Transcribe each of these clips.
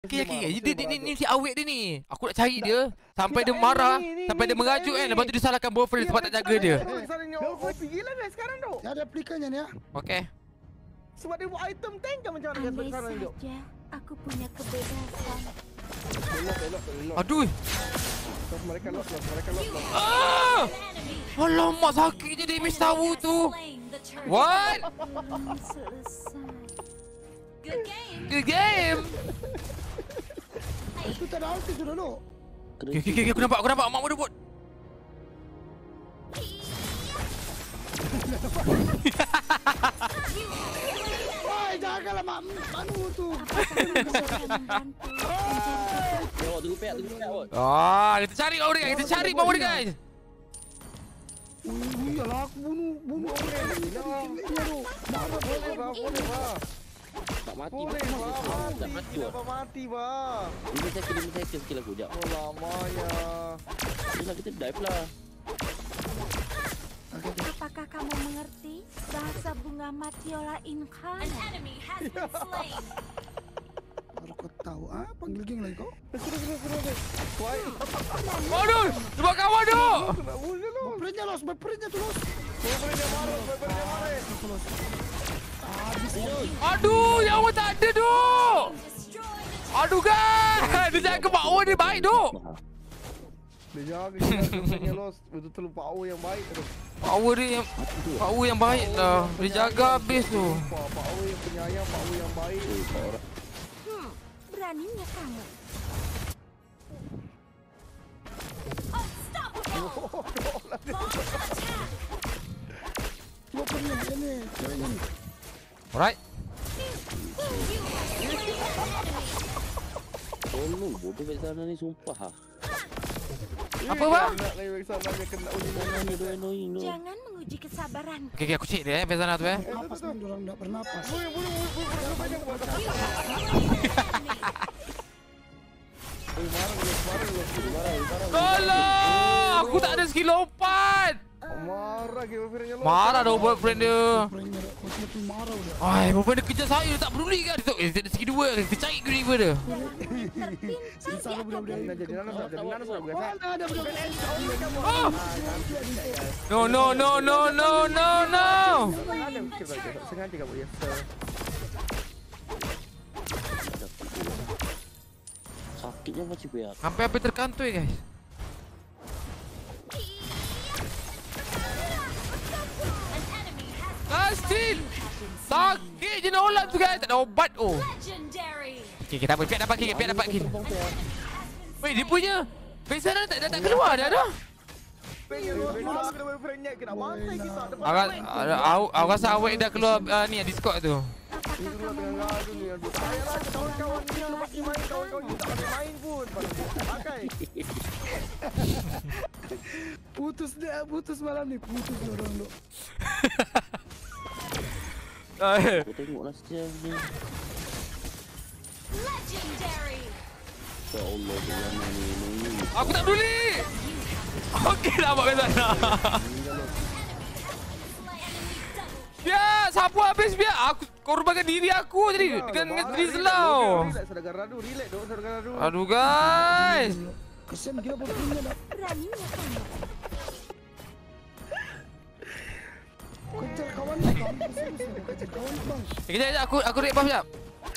Okay, ni si awet dia ni. Aku nak cari dia sampai dia marah, sampai dia mengajuk kan. Lepas tu dia salahkan boyfriend sebab tak jaga dia. OP gila guys sekarang tu. Ya ada aplikannya ni ya. Okay. Sebab dia buat item tank kan macam mana guys sekarang tu. Aku punya kebebasan. Elok. Aduh. Mereka lock. Ah! Alamak, sakit je damage tahu tu. What? Good game. Itu tak ada ulti tu dulu. Okay, aku nampak mak muda bot. Woi, jagalah mak manu tu. Tunggu pek bot. Kita cari mak muda guys. Kita cari mak muda guys. Iyalah aku bunuh orang. Boleh bah. Tak mati. Boleh Tak mati. Kenapa mati bah? Ini saya skill aku jap. Oh lamanya. Kita dive lah. Apakah kamu mengerti bahasa bunga Matiola Incan? Baru kau tahu panggil geng lagi kau. Waduh, sebab kawan tu. Berpernya tu los. Aduh, nyawa tak ada tu. Aduh guys, dia jaga power dia baik tu. Dia jaga los. Betul-betul power yang baik tu. Power yang baik lah. Dia jaga habis tu. Power yang penyayang, power yang baik. Beraninya kamu. Berpernya ni. Alright. Tolong bodoh kat sana ni sumpah. Apa bang? Nak lagi kat sana dia kena uji. Jangan menguji kesabaran. Okay, aku cek dia Bezana tu Napas kan orang tak bernapas. Tolong! Aku tak ada skill lompat. Marah ke boyfriendnya lo. Marah dah boyfriend dia. Marah udah. Ai, boyfriend dia kejar saya, tak peduli kan. Dia skill dua, kita cari griver dia. Salah budak-budak. Jadi nana sudah biasa. Ada budak. No. Sengaja kamu ya. Sakitnya masih banyak. Sampai terkantoi guys. Kasih. Sakit je Nolan tu guys, tak ada obat oh. Okay, kita dapat kill. Wait, dia punya Bezana tak keluar dah dah. Boyfriendnya kena bantai kita. Aku rasa awak dah keluar ni Discord tu. Kawan-kawan ni lepas ni main, kawan-kawan kita tak main pun. Pakai. Putus malam ni. Putus orang tu. Aku tengoklah setiap ni. Ya Allah, bagaimana ni? Aku tak peduli. Okey dah buat Bezana. Biar siapa habis biar aku korbankan diri aku jadi dengan Rizlau. Aduh guys. Kesian gila bodohnya dah. Beraninya kamu. Kejar kawan bang. Kejar kawan bang. Kejap aku rate buff jap.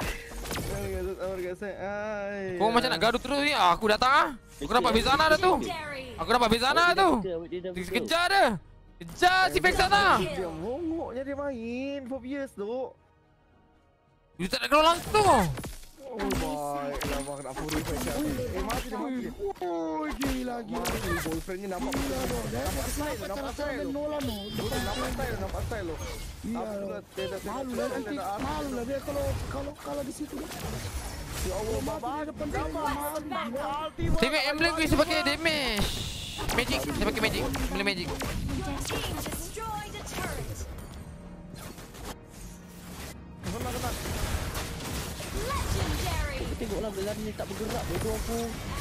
Kau macam nak gaduh terus ni. Aku datang ah. Aku dapat Bezana dah tu. Aku dapat Bezana tu. Kejar dia. Kejar si Bezana. Dia mongoknya dia main Phobias tu. Dia tak nak keluar langsung. Oh baik lah bang nak furi fashion. Mati dia. Oh gila. Boyfriendnya nampak betul tu. Nampak style tu. Nampak style tu. Malu lah dia kalau di situ. Ya Allah baba depan dia. Tengok emblem gue sebagai damage. Magic, saya pakai magic. Emblem magic. Aku tengoklah Bezana ni tak bergerak bodoh aku.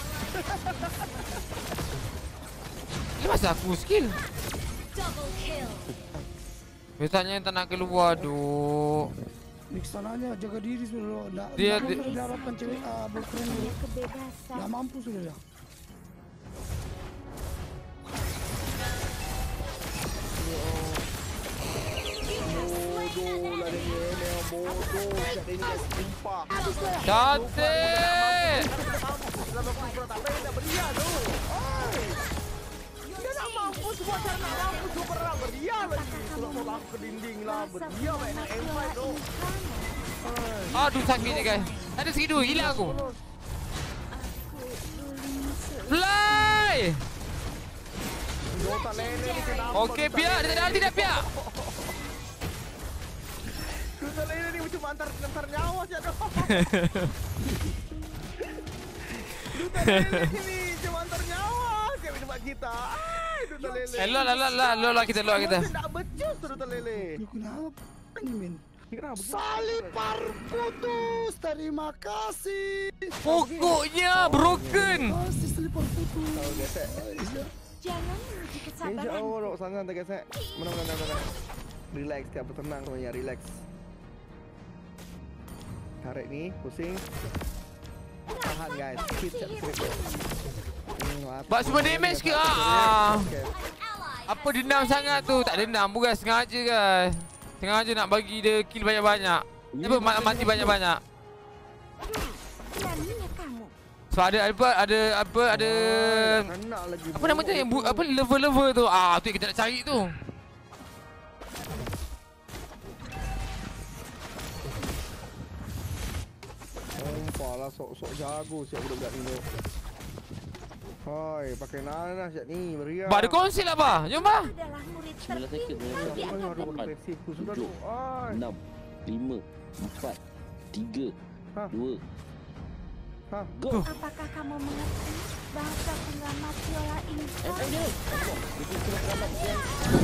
Ini masa aku skill. Biasanya tak nak keluar duk. Niksananya jaga diri sudah. Dia- Sudah diharapkan cewek boyfriend dulu. Kebebasan. Nggak mampu sudah ya. Bodoh lah dia ni, bodoh. Siap dia ni guys, sumpah. Cantik. Selama aku pernah tak main, nak berian tu. Oi. Dia nak mampu semua cara nak mampu dua perang berian lagi. Tolak aku ke dinding lah, berian main nak M5 tu. Aduh sakitnya guys. Ada segitu hilang aku. Fly. Dota lele ni kenapa? Okey biar dia tak ada tidak biar. Dota lele ni macam antar nyawa siap tu. Dota lele ni macam antar nyawa siap di tempat kita. Dota lele. Lo kita. Tak becus tu Dota lele. Lu kenapa ni men? Kenapa? Salipar putus. Terima kasih. Pokoknya broken. Kasih salipar putus. Tahu gesek. Jangan menguji Ni kesabaran. jauh dok sangat tak gesek. Menang. Relax, tiap bertenang semuanya, relax. Tarik ni, pusing. Tahan guys, keep straight. Bak semua damage ke? Apa dendam sangat tu? Tak dendam bukan sengaja guys. Sengaja nak bagi dia kill banyak-banyak. Apa mati banyak-banyak. Beraninya kamu. So ada Kena lagi. apa nama tu yang apa level tu. Tu yang kita nak cari tu. Sumpahlah sok-sok jago siap budak-budak ni tu. Hai, pakai nanas siap ni, meriah. Ba ada konsel apa? Jom ba. Adalah murid 9 second terpintar di Aduh, akademi. agresif tu sudah tu. 7, Ai. 6, 5, 4, 3, Ha. 2, Ha. go! Apakah kamu mengerti bahasa bunga Matiola ini? dia! Itu sudah kalah dia.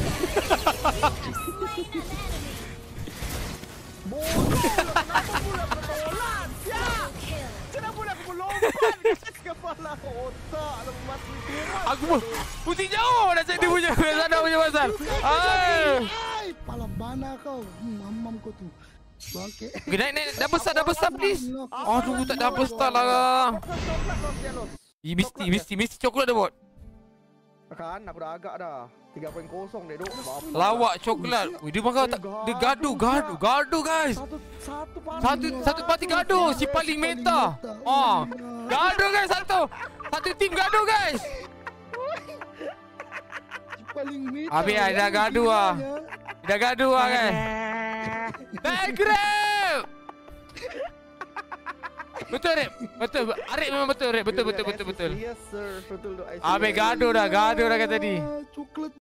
Kenapa pula bertolak? Siap. Kenapa pula aku melompat ke kepala otak nak mati turun. Aku putih jauh dah cari dia punya sana punya pasal. Ai. Hai, pala bana kau. Mamam kau tu. Bangke. Okay, naik dah besar please. Aduh tak dah besar lah. Coklat kau jealous. Mesti coklat dah bot. Kan aku dah agak dah. 3.0 dia duk. Lawak coklat. Wih, dia makan tak dia gaduh guys. Satu parti gaduh si paling meta. Gaduh guys satu. Satu tim gaduh guys. Paling mita. Habis dah gaduh ah. Dah gaduh ah guys. Back grab. Betul Rep. Betul. Arif memang betul Rep. Betul. Yes sir, betul tu. Habis gaduh dah kata tadi. Coklat